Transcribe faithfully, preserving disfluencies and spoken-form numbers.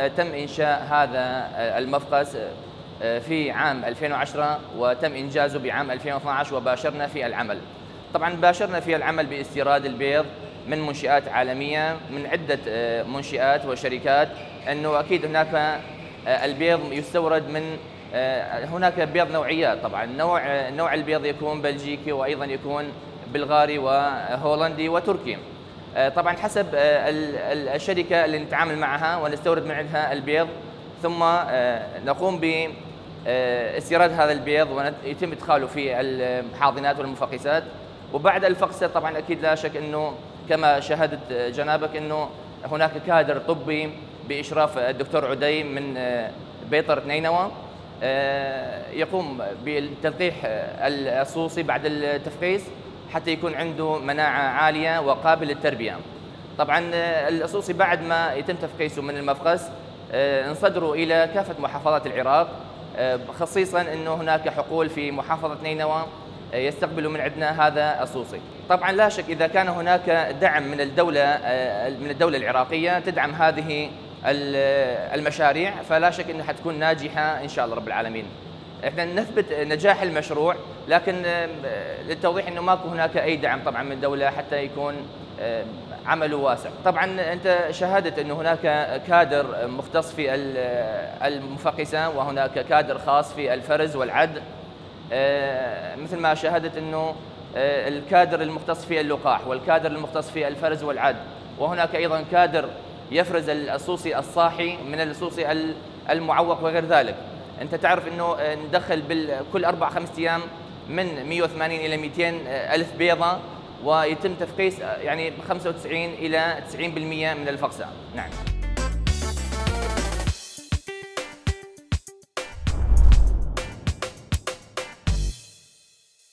تم إنشاء هذا المفقس في عام ألفين وعشرة وتم إنجازه بعام ألفين واثني عشر وباشرنا في العمل. طبعا باشرنا في العمل باستيراد البيض من منشآت عالمية من عدة منشآت وشركات، أنه أكيد هناك البيض يستورد من هناك بيض نوعيات. طبعا نوع نوع البيض يكون بلجيكي وأيضا يكون بلغاري وهولندي وتركي. طبعا حسب الشركة اللي نتعامل معها ونستورد من عندها البيض، ثم نقوم باستيراد هذا البيض ويتم إدخاله في الحاضنات والمفقسات. وبعد الفقسة طبعا أكيد لا شك أنه كما شاهدت جنابك أنه هناك كادر طبي بإشراف الدكتور عدي من بيطرة نينوى يقوم بالتلقيح الصوصي بعد التفقيس حتى يكون عنده مناعة عالية وقابل للتربية. طبعا الصوصي بعد ما يتم تفقيسه من المفقس نصدره إلى كافة محافظات العراق، خصيصا أنه هناك حقول في محافظة نينوى يستقبلوا من عندنا هذا الصوصي. طبعا لا شك إذا كان هناك دعم من الدولة من الدولة العراقية تدعم هذه المشاريع، فلا شك أنها حتكون ناجحة إن شاء الله رب العالمين. احنا نثبت نجاح المشروع، لكن للتوضيح انه ماكو هناك اي دعم طبعا من الدوله حتى يكون عمله واسع. طبعا انت شاهدت انه هناك كادر مختص في المفقسه وهناك كادر خاص في الفرز والعد، مثل ما شاهدت انه الكادر المختص في اللقاح والكادر المختص في الفرز والعد، وهناك ايضا كادر يفرز الصوصي الصاحي من الصوصي المعوق وغير ذلك. انت تعرف انه ندخل كل اربع خمس ايام من مئة وثمانين الى مئتين الف بيضه، ويتم تفقيس يعني خمسة وتسعين الى تسعين بالمئة من الفقسه. نعم.